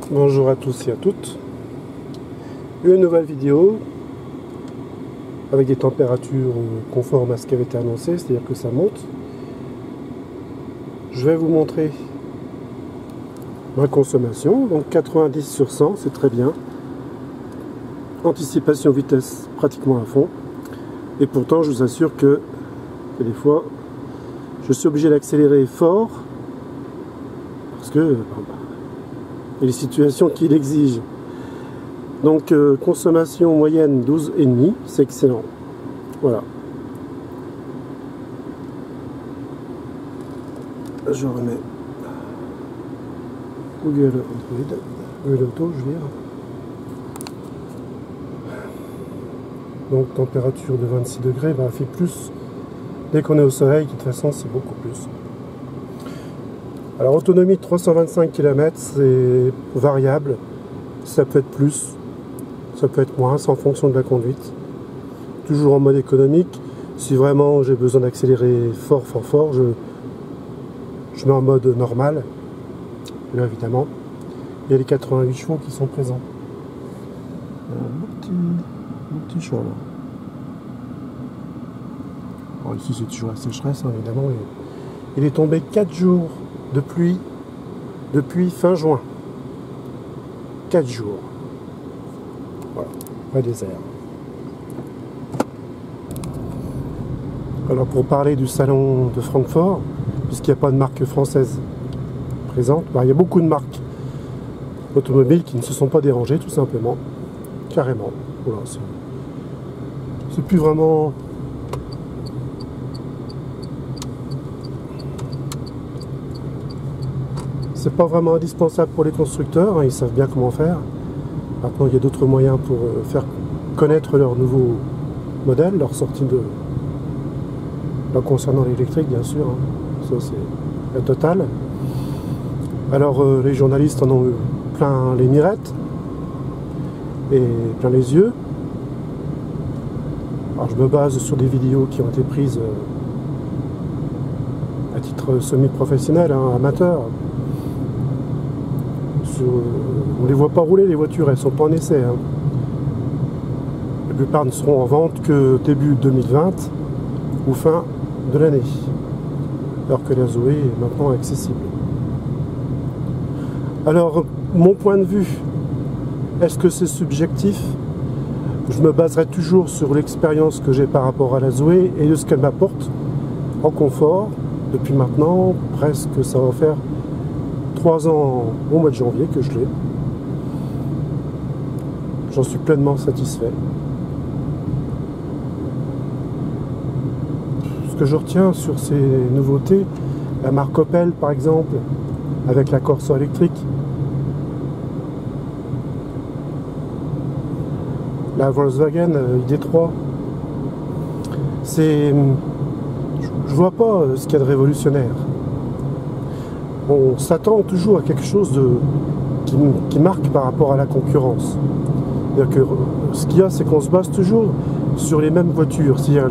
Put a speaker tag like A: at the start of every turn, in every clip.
A: Bonjour à tous et à toutes. Une nouvelle vidéo avec des températures conformes à ce qui avait été annoncé, c'est-à-dire que ça monte. Je vais vous montrer ma consommation, donc 90 sur 100, c'est très bien. Anticipation vitesse pratiquement à fond. Et pourtant, je vous assure que des fois, je suis obligé d'accélérer fort parce que il y a des situations qui l'exigent. Donc consommation moyenne 12,5, c'est excellent. Voilà. Je remets Google Android, Google Auto, je veux dire. Donc température de 26 degrés, il fait plus. Dès qu'on est au soleil, de toute façon, c'est beaucoup plus. Alors autonomie de 325 km, c'est variable. Ça peut être plus, ça peut être moins, c'est en fonction de la conduite. Toujours en mode économique. Si vraiment j'ai besoin d'accélérer fort, je mets en mode normal. Là évidemment, il y a les 88 chevaux qui sont présents. Un petit chat là. Alors ici c'est toujours la sécheresse, hein, évidemment. Il est tombé 4 jours de pluie depuis fin juin. 4 jours. Voilà, pas désert. Alors pour parler du salon de Francfort, puisqu'il n'y a pas de marque française présente, il y a beaucoup de marques automobiles qui ne se sont pas dérangées, tout simplement. Carrément. Voilà, c'est plus vraiment... C'est pas vraiment indispensable pour les constructeurs, hein, ils savent bien comment faire. Maintenant, il y a d'autres moyens pour faire connaître leurs nouveaux modèles, leur sortie de... Là, concernant l'électrique, bien sûr, hein. Ça c'est la totale. Alors, les journalistes en ont eu plein les mirettes et plein les yeux. Alors, je me base sur des vidéos qui ont été prises à titre semi-professionnel, hein, amateur. On ne les voit pas rouler, les voitures, elles ne sont pas en essai. Hein. La plupart ne seront en vente que début 2020 ou fin de l'année. Alors que la Zoé est maintenant accessible. Alors, mon point de vue, est-ce que c'est subjectif? Je me baserai toujours sur l'expérience que j'ai par rapport à la Zoé et de ce qu'elle m'apporte en confort. Depuis maintenant, presque, ça va faire 3 ans au mois de janvier que je l'ai. J'en suis pleinement satisfait. Ce que je retiens sur ces nouveautés, la marque Opel par exemple, avec la Corsa électrique, la Volkswagen ID3, c'est... Je vois pas ce qu'il y a de révolutionnaire. On s'attend toujours à quelque chose qui marque par rapport à la concurrence. C'est-à-dire que ce qu'il y a, c'est qu'on se base toujours sur les mêmes voitures, c'est-à-dire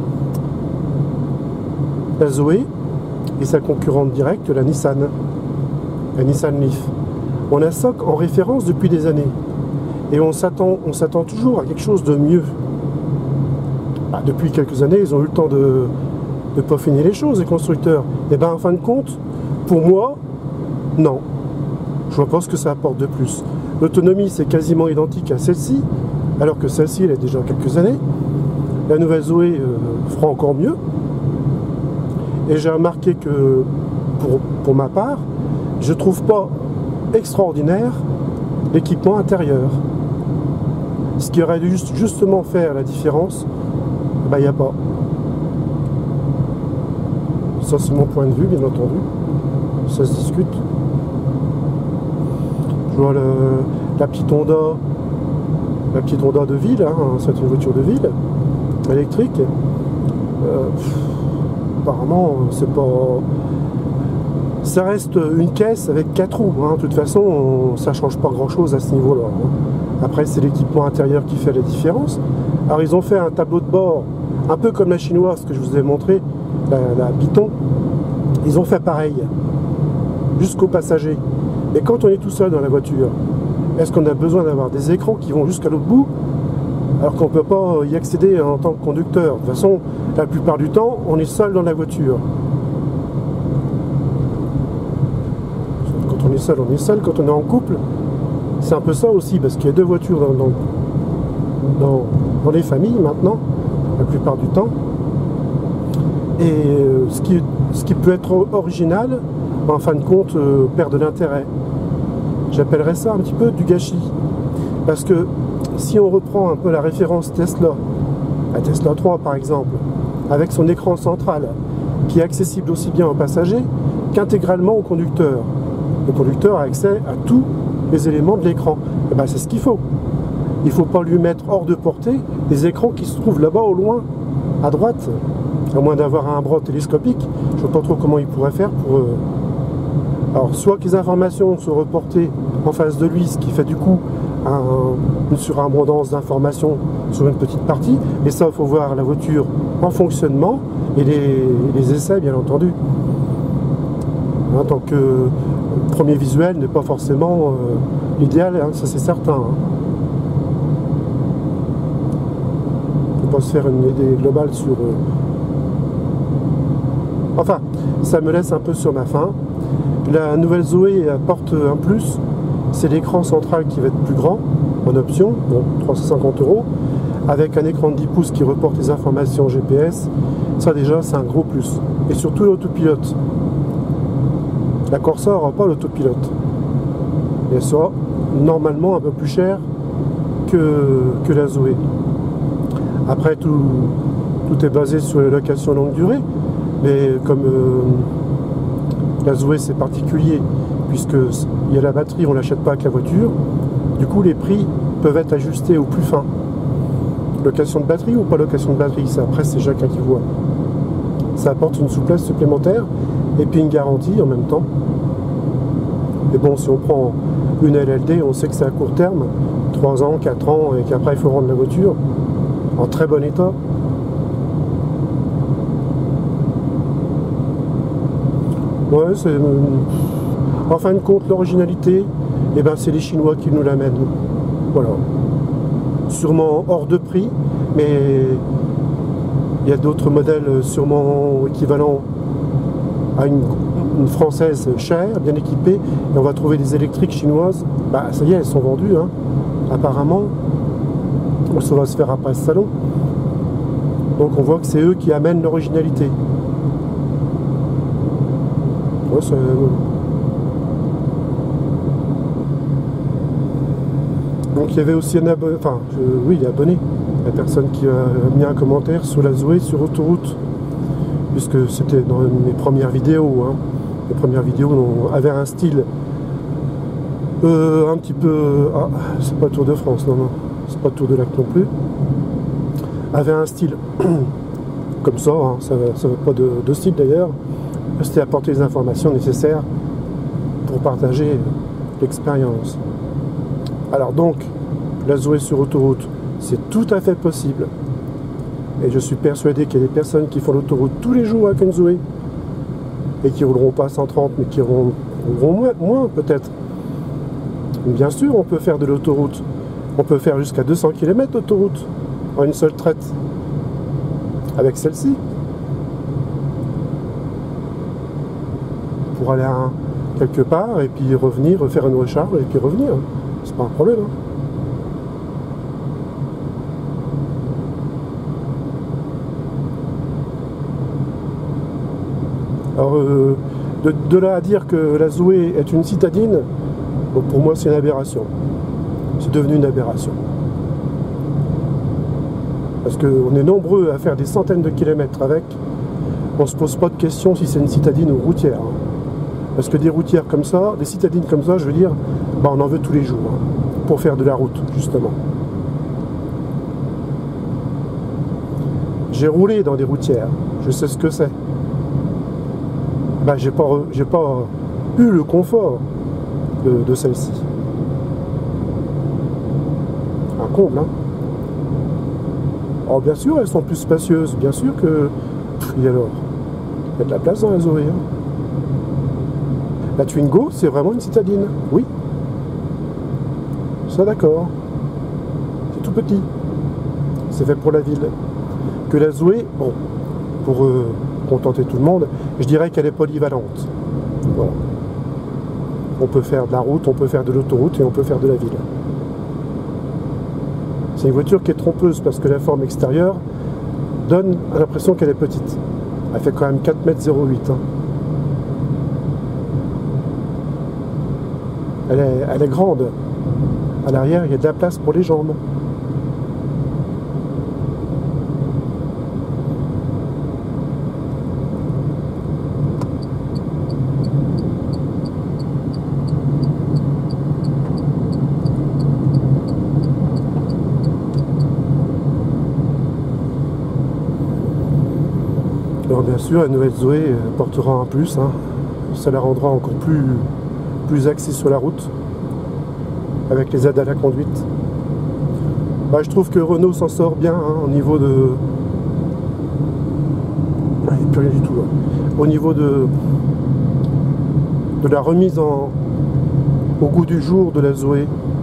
A: la Zoé et sa concurrente directe, la Nissan Leaf. On a ça en référence depuis des années. Et on s'attend toujours à quelque chose de mieux. Depuis quelques années, ils ont eu le temps de peaufiner les choses, les constructeurs. Et bien, en fin de compte, pour moi, non. Je vois pas ce que ça apporte de plus. L'autonomie, c'est quasiment identique à celle-ci, alors que celle-ci, elle a déjà quelques années. La nouvelle Zoé fera encore mieux. Et j'ai remarqué que, pour ma part, je trouve pas extraordinaire l'équipement intérieur. Ce qui aurait dû justement faire la différence, il n'y a pas. Ça, c'est mon point de vue, bien entendu. Ça se discute. Je vois la petite Honda de ville, hein, c'est une voiture de ville, électrique. Apparemment, c'est pas... Ça reste une caisse avec 4 roues, hein. De toute façon, ça change pas grand-chose à ce niveau-là. Hein. Après, c'est l'équipement intérieur qui fait la différence. Alors, ils ont fait un tableau de bord, un peu comme la chinoise que je vous ai montré, la Python. Ils ont fait pareil, jusqu'aux passagers. Mais quand on est tout seul dans la voiture, est-ce qu'on a besoin d'avoir des écrans qui vont jusqu'à l'autre bout alors qu'on ne peut pas y accéder en tant que conducteur? De toute façon, la plupart du temps, on est seul dans la voiture. Quand on est seul, on est seul. Quand on est en couple, c'est un peu ça aussi, parce qu'il y a deux voitures dans les familles maintenant, la plupart du temps. Et ce qui peut être original, en fin de compte, perd de l'intérêt. J'appellerais ça un petit peu du gâchis. Parce que si on reprend un peu la référence Tesla, la Tesla 3 par exemple, avec son écran central, qui est accessible aussi bien aux passagers qu'intégralement au conducteur. Le conducteur a accès à tous les éléments de l'écran. Et ben, c'est ce qu'il faut. Il ne faut pas lui mettre hors de portée des écrans qui se trouvent là-bas au loin, à droite. À moins d'avoir un bras télescopique, je ne vois pas trop comment il pourrait faire pour... Alors, soit que les informations sont reportées en face de lui, ce qui fait du coup une surabondance d'informations sur une petite partie, et ça, il faut voir la voiture en fonctionnement et les essais, bien entendu. Hein, tant que le premier visuel n'est pas forcément l'idéal, hein, ça c'est certain. Hein. On peut pas se faire une idée globale sur... Enfin, ça me laisse un peu sur ma faim. La nouvelle Zoé apporte un plus, c'est l'écran central qui va être plus grand, en option, bon, 350 €, avec un écran de 10 pouces qui reporte les informations GPS. Ça déjà, c'est un gros plus. Et surtout l'autopilote. La Corsa n'aura pas l'autopilote. Et elle sera normalement un peu plus chère que la Zoé. Après, tout est basé sur les locations longue durée, mais comme la Zoé c'est particulier, puisque il y a la batterie, on ne l'achète pas avec la voiture, du coup les prix peuvent être ajustés au plus fin. Location de batterie ou pas location de batterie, ça après c'est chacun qui voit. Ça apporte une souplesse supplémentaire et puis une garantie en même temps. Mais bon, si on prend une LLD, on sait que c'est à court terme, 3 ans, 4 ans, et qu'après il faut rendre la voiture en très bon état. Ouais, c'est... En fin de compte, l'originalité, eh ben, c'est les Chinois qui nous l'amènent. Voilà. Sûrement hors de prix, mais il y a d'autres modèles sûrement équivalents à une française chère, bien équipée, et on va trouver des électriques chinoises. Bah, ça y est, elles sont vendues, hein, apparemment. Ça va se faire après ce salon. Donc on voit que c'est eux qui amènent l'originalité. Ouais, donc il y avait aussi un abonné, enfin oui, il est abonné, la personne qui a mis un commentaire sur la Zoé sur autoroute, puisque c'était dans mes premières vidéos, hein. Les premières vidéos avaient un style un petit peu, ah, c'est pas Tour de France, non, c'est pas Tour de Lac non plus, avait un style comme ça, hein, ça veut pas de style d'ailleurs. C'était apporter les informations nécessaires pour partager l'expérience. Alors donc, la Zoé sur autoroute, c'est tout à fait possible. Et je suis persuadé qu'il y a des personnes qui font l'autoroute tous les jours avec une Zoé et qui rouleront pas à 130, mais qui rouleront moins peut-être. Bien sûr, on peut faire de l'autoroute. On peut faire jusqu'à 200 km d'autoroute en une seule traite avec celle-ci. Pour aller quelque part et puis revenir, refaire une recharge et puis revenir. C'est pas un problème. Hein. Alors, de là à dire que la Zoé est une citadine, bon, pour moi c'est une aberration. C'est devenu une aberration. Parce qu'on est nombreux à faire des centaines de kilomètres avec, on se pose pas de question si c'est une citadine ou routière. Hein. Parce que des routières comme ça, des citadines comme ça, je veux dire, bah on en veut tous les jours, hein, pour faire de la route, justement. J'ai roulé dans des routières, je sais ce que c'est. Bah j'ai pas eu le confort de celle-ci. Un comble, hein. Alors bien sûr, elles sont plus spacieuses, bien sûr que... Et alors, il y a de la place dans la Zoé, hein. La Twingo, c'est vraiment une citadine, oui. Ça d'accord. C'est tout petit. C'est fait pour la ville. Que la Zoé, bon, pour contenter tout le monde, je dirais qu'elle est polyvalente. Voilà. On peut faire de la route, on peut faire de l'autoroute et on peut faire de la ville. C'est une voiture qui est trompeuse parce que la forme extérieure donne l'impression qu'elle est petite. Elle fait quand même 4,08 m. Hein. Elle est grande. À l'arrière, il y a de la place pour les jambes. Alors bien sûr, la nouvelle Zoé portera un plus, hein. Ça la rendra encore plus axée sur la route, avec les aides à la conduite. Bah, je trouve que Renault s'en sort bien hein, au niveau de... Il n'y a plus rien du tout là. Au niveau de la remise au goût du jour de la Zoé.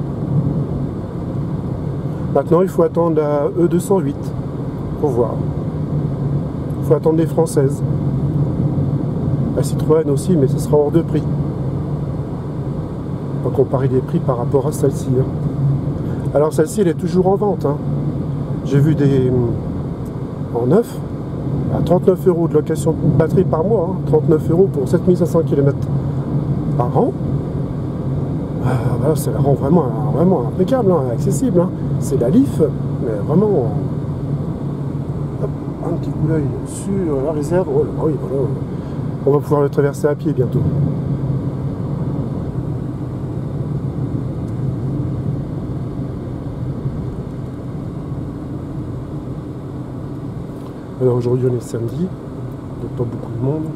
A: Maintenant, il faut attendre la E208 pour voir. Il faut attendre les françaises. La Citroën aussi, mais ce sera hors de prix. On va comparer les prix par rapport à celle-ci. Hein. Alors celle-ci, elle est toujours en vente. Hein. J'ai vu des en neuf à 39 € de location de batterie par mois. Hein. 39 € pour 7500 km par an. Voilà, ça la rend vraiment impeccable, hein, accessible. Hein. C'est la Leaf, mais vraiment... Hop, un petit coup d'œil sur la réserve. Oh, oui, voilà. On va pouvoir le traverser à pied bientôt. Alors aujourd'hui on est samedi, il n'y a pas beaucoup de monde.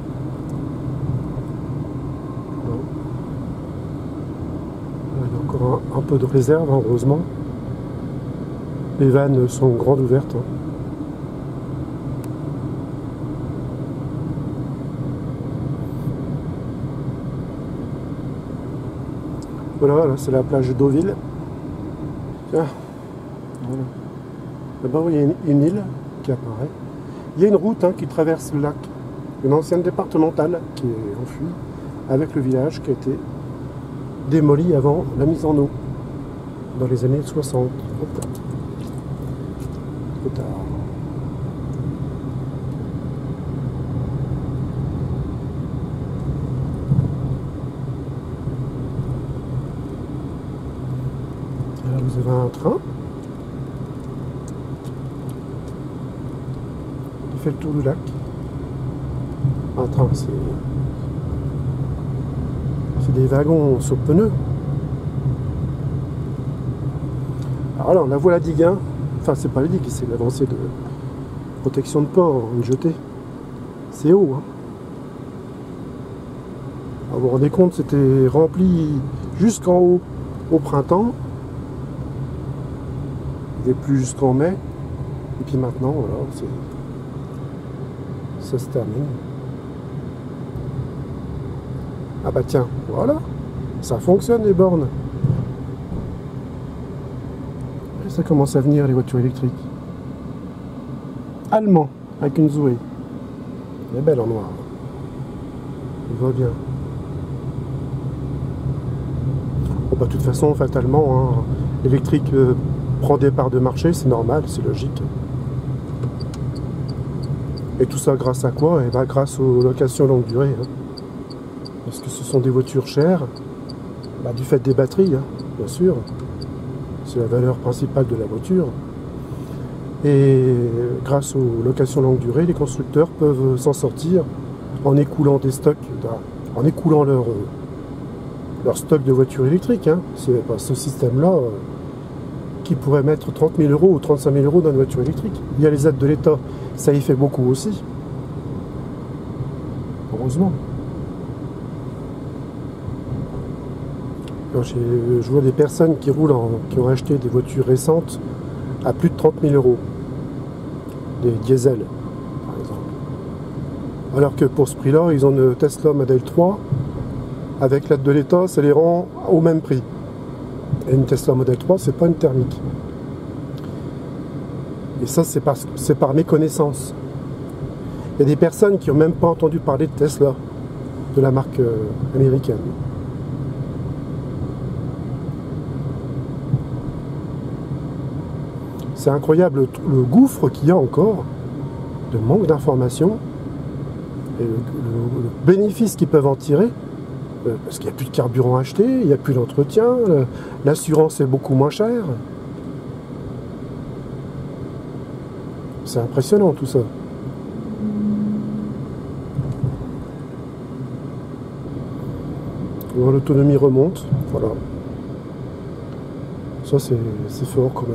A: Non. Là, il y a encore un peu de réserve, hein, heureusement. Les vannes sont grandes ouvertes. Hein. Voilà, là c'est la plage d'Auville. Tiens, voilà. Là-bas il y a une île qui apparaît. Il y a une route hein, qui traverse le lac, une ancienne départementale qui est enfuie, avec le village qui a été démoli avant la mise en eau, dans les années 60. Trop tard. Alors vous avez un train. Fait le tour du lac. Un train, c'est des wagons sur pneus. Alors là, on la voit la digue, hein. Enfin, c'est pas la digue, c'est l'avancée de protection de port, une jetée. C'est haut, hein. Alors, vous vous rendez compte, c'était rempli jusqu'en haut au printemps. Il n'y avait plus jusqu'en mai. Et puis maintenant, voilà, ça se termine. Ah bah tiens, voilà, ça fonctionne les bornes. Et ça commence à venir les voitures électriques. Allemand, avec une Zoé. Elle est belle en noir. On voit bien. Bon bah de toute façon, fatalement, hein, l'électrique prend des parts de marché, c'est normal, c'est logique. Et tout ça grâce à quoi? Et ben grâce aux locations longue durée. Hein. Parce que ce sont des voitures chères, bah, du fait des batteries, hein, bien sûr. C'est la valeur principale de la voiture. Et grâce aux locations longue durée, les constructeurs peuvent s'en sortir en écoulant des stocks, en écoulant leur stock de voitures électriques. Hein. C'est pas ce système-là qui pourrait mettre 30 000 € ou 35 000 € dans une voiture électrique. Il y a les aides de l'État. Ça y fait beaucoup aussi. Heureusement. Je vois des personnes qui roulent, qui ont acheté des voitures récentes à plus de 30 000 €. Des diesels, par exemple. Alors que pour ce prix-là, ils ont une Tesla Model 3 avec l'aide de l'État, ça les rend au même prix. Et une Tesla Model 3, c'est pas une thermique. Et ça, c'est par méconnaissance. Il y a des personnes qui n'ont même pas entendu parler de Tesla, de la marque américaine. C'est incroyable le gouffre qu'il y a encore de manque d'informations et le bénéfice qu'ils peuvent en tirer, parce qu'il n'y a plus de carburant à acheter, il n'y a plus d'entretien, l'assurance est beaucoup moins chère. C'est impressionnant tout ça. L'autonomie remonte, voilà. Ça c'est fort quand même.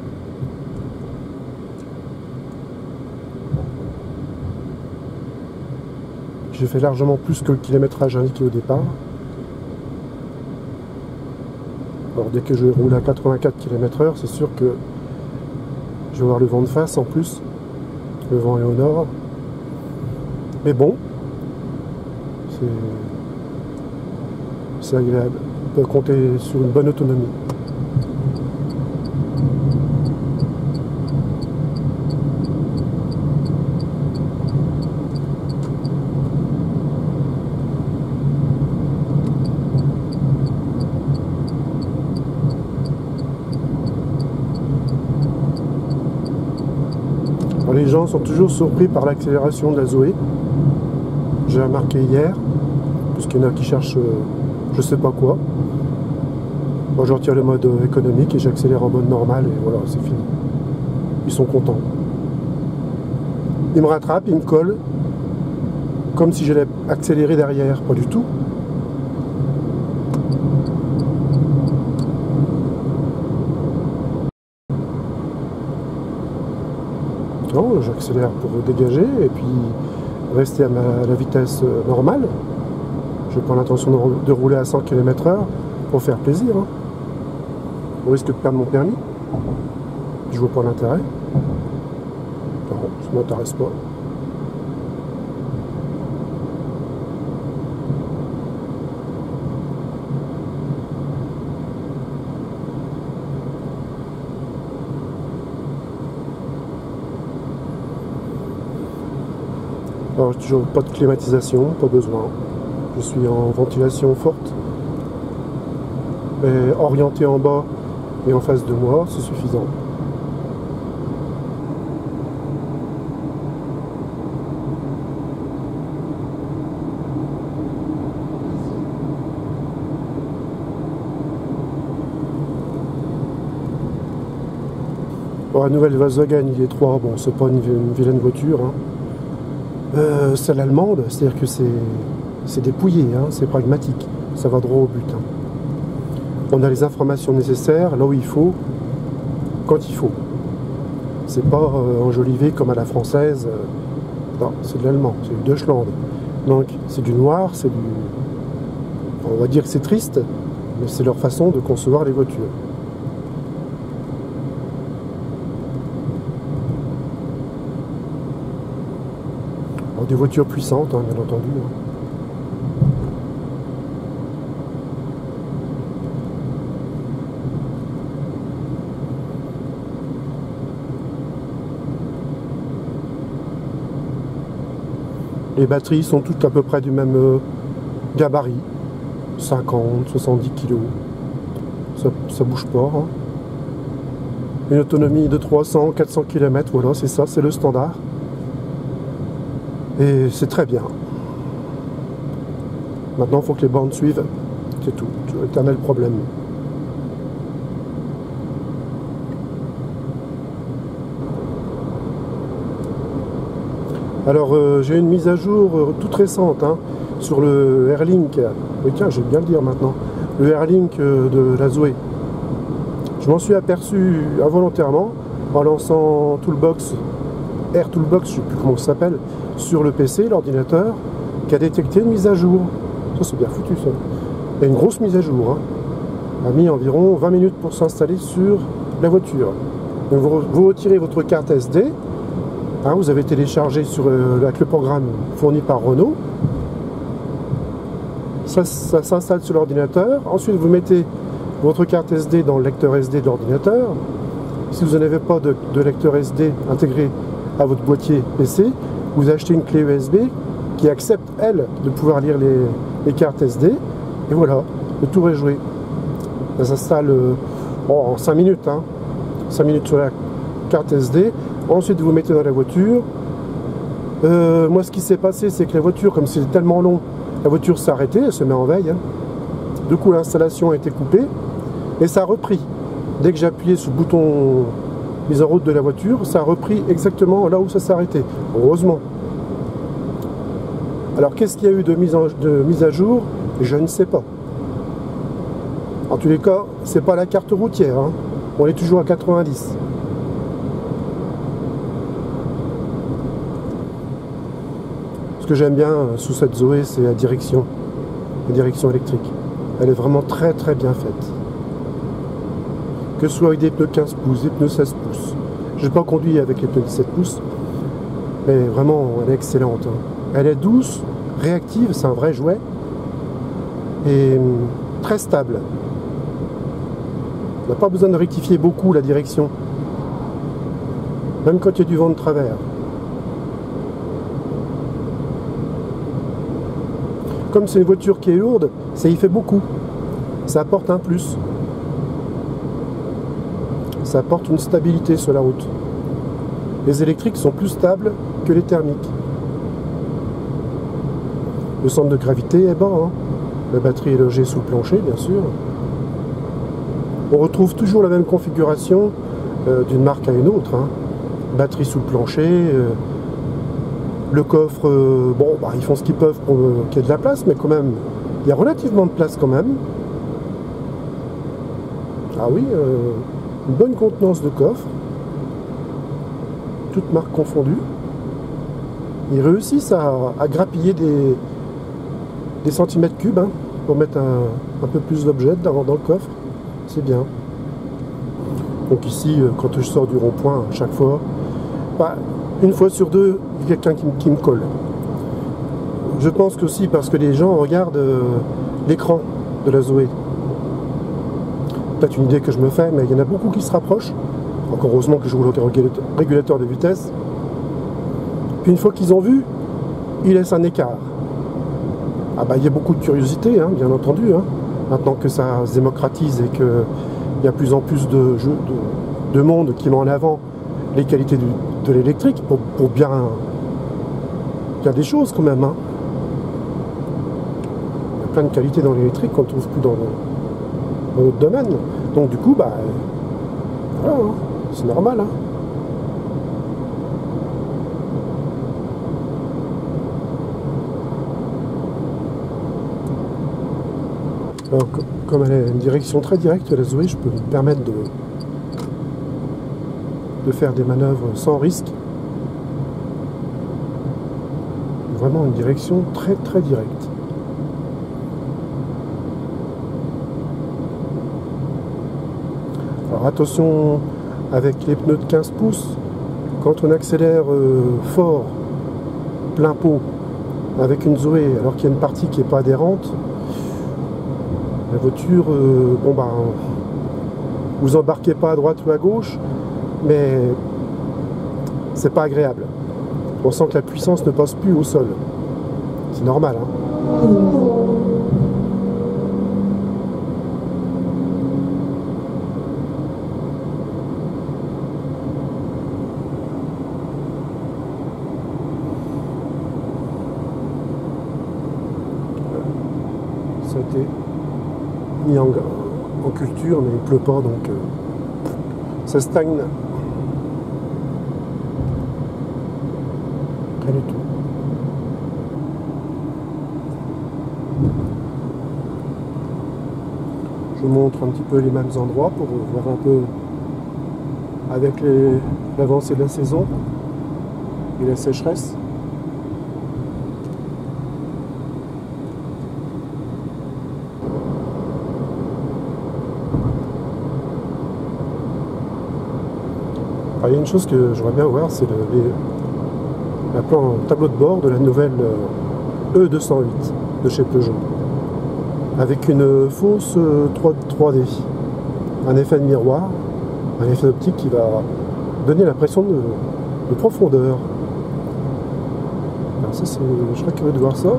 A: J'ai fait largement plus que le kilométrage indiqué au départ. Alors dès que je roule à 84 km/h, c'est sûr que je vais avoir le vent de face en plus. Le vent est au nord. Mais bon, c'est agréable. On peut compter sur une bonne autonomie. Les gens sont toujours surpris par l'accélération de la Zoé. J'ai remarqué hier, puisqu'il y en a qui cherchent je sais pas quoi. Moi je retire le mode économique et j'accélère en mode normal et voilà, c'est fini. Ils sont contents. Ils me rattrapent, ils me collent, comme si j'allais accélérer derrière, pas du tout. Non, j'accélère pour dégager et puis rester à la vitesse normale. Je prends l'intention de rouler à 100 km/h pour faire plaisir. Hein. On risque de perdre mon permis. Je vois pas l'intérêt. Non, ça m'intéresse pas. Alors, toujours pas de climatisation, pas besoin. Je suis en ventilation forte, mais orienté en bas et en face de moi, c'est suffisant. Bon, la nouvelle Volkswagen ID3, bon, c'est pas une vilaine voiture, hein. C'est l'allemande, c'est-à-dire que c'est dépouillé, hein, c'est pragmatique, ça va droit au but. Hein. On a les informations nécessaires là où il faut, quand il faut. C'est pas enjolivé comme à la française, non, c'est de l'allemand, c'est du Deutschland. Donc c'est du noir, c'est du... On va dire que c'est triste, mais c'est leur façon de concevoir les voitures. Des voitures puissantes, hein, bien entendu. Hein. Les batteries sont toutes à peu près du même gabarit, 50, 70 kg. Ça bouge pas. Hein. Une autonomie de 300, 400 km, voilà, c'est ça, c'est le standard. Et c'est très bien. Maintenant, il faut que les bornes suivent. C'est tout. C'est l'éternel problème. Alors, j'ai une mise à jour toute récente hein, sur le Airlink. Oui, tiens, je vais bien le dire maintenant. Le Airlink de la Zoé. Je m'en suis aperçu involontairement en lançant Toolbox, Air Toolbox, je ne sais plus comment ça s'appelle, sur le PC, l'ordinateur, qui a détecté une mise à jour. Ça, c'est bien foutu, ça. Il y a une grosse mise à jour. Hein. A mis environ 20 minutes pour s'installer sur la voiture. Donc, vous retirez votre carte SD. Hein, vous avez téléchargé avec le programme fourni par Renault. ça s'installe sur l'ordinateur. Ensuite, vous mettez votre carte SD dans le lecteur SD de l'ordinateur. Si vous n'avez pas de lecteur SD intégré à votre boîtier PC, vous achetez une clé USB qui accepte, elle, de pouvoir lire les cartes SD. Et voilà, le tour est joué. Ça s'installe en 5 minutes. 5 minutes sur la carte SD. Ensuite, vous mettez dans la voiture. Moi, ce qui s'est passé, c'est que la voiture, comme c'est tellement long, la voiture s'est arrêtée, elle se met en veille. Du coup, l'installation a été coupée et ça a repris. Dès que j'ai appuyé sur le bouton mise en route de la voiture, ça a repris exactement là où ça s'est arrêté. Heureusement. Alors, qu'est-ce qu'il y a eu de mise à jour? Je ne sais pas. En tous les cas, c'est pas la carte routière. On est toujours à 90. Ce que j'aime bien sous cette Zoé, c'est la direction électrique. Elle est vraiment très très bien faite. Que ce soit avec des pneus 15 pouces, des pneus 16 pouces. Je n'ai pas conduit avec les pneus 17 pouces, mais vraiment, elle est excellente. Elle est douce, réactive, c'est un vrai jouet, et très stable. On n'a pas besoin de rectifier beaucoup la direction, même quand il y a du vent de travers. Comme c'est une voiture qui est lourde, ça y fait beaucoup. Ça apporte un plus. Ça apporte une stabilité sur la route. Les électriques sont plus stables que les thermiques. Le centre de gravité est bas. La batterie est logée sous le plancher, bien sûr. On retrouve toujours la même configuration d'une marque à une autre. Batterie sous le plancher. Le coffre, ils font ce qu'ils peuvent pour qu'il y ait de la place, mais quand même, il y a relativement de place quand même. Ah oui, une bonne contenance de coffre, toutes marques confondues. Ils réussissent à grappiller des centimètres cubes pour mettre un peu plus d'objets dans le coffre. C'est bien. Donc ici, quand je sors du rond-point, à chaque fois, une fois sur deux, il y a quelqu'un qui me colle. Je pense que aussi parce que les gens regardent l'écran de la Zoé. Peut-être une idée que je me fais, mais il y en a beaucoup qui se rapprochent. Encore heureusement que je roule au régulateur de vitesse. Puis une fois qu'ils ont vu, ils laissent un écart. Il y a beaucoup de curiosité, bien entendu. Maintenant que ça se démocratise et qu'il y a de plus en plus de monde qui met en avant les qualités de l'électrique pour bien... Il y a des choses quand même. Il y a plein de qualités dans l'électrique qu'on ne trouve plus dans notre domaine. Donc du coup, voilà, c'est normal. Alors, comme elle a une direction très directe, la Zoé, je peux me permettre de faire des manœuvres sans risque. Vraiment une direction très très directe. Alors attention avec les pneus de 15 pouces, quand on accélère fort, plein pot, avec une Zoé, alors qu'il y a une partie qui n'est pas adhérente, la voiture, vous embarquez pas à droite ou à gauche, mais c'est pas agréable. On sent que la puissance ne passe plus au sol. C'est normal. Ça a été mis en culture, mais il ne pleut pas, donc ça stagne. Rien du tout. Je vous montre un petit peu les mêmes endroits pour voir un peu avec l'avancée de la saison et la sécheresse. Alors, il y a une chose que j'aimerais bien voir, c'est le tableau de bord de la nouvelle E208 de chez Peugeot. avec une fausse 3D, un effet de miroir, un effet optique qui va donner l'impression de profondeur. Alors ça, je serais curieux de voir ça.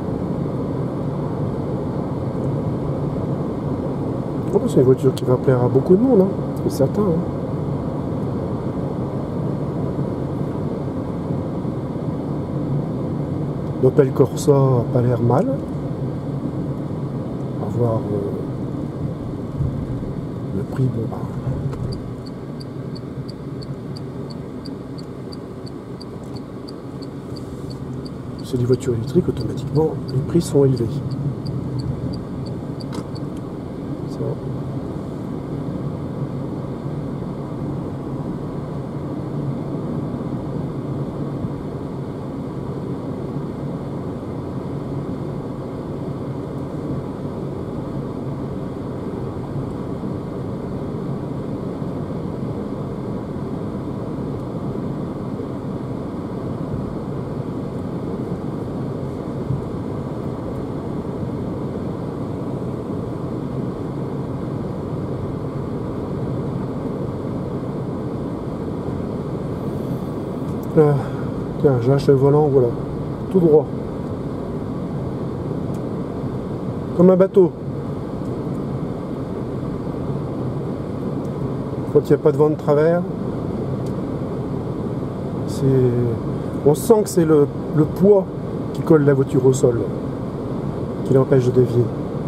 A: Oh, c'est une voiture qui va plaire à beaucoup de monde, hein, c'est certain. Hein. L'Opel Corsa n'a pas l'air mal. On va voir le prix. Bon, bah. C'est des voitures électriques, automatiquement, les prix sont élevés. Ça. Tiens, j'ai lâché le volant, voilà, tout droit. Comme un bateau. Quand il n'y a pas de vent de travers, on sent que c'est le poids qui colle la voiture au sol, qui l'empêche de dévier.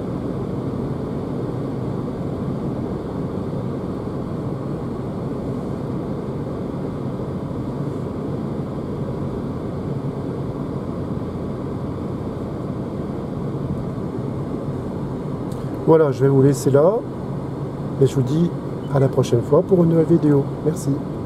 A: Voilà, je vais vous laisser là et je vous dis à la prochaine fois pour une nouvelle vidéo. Merci.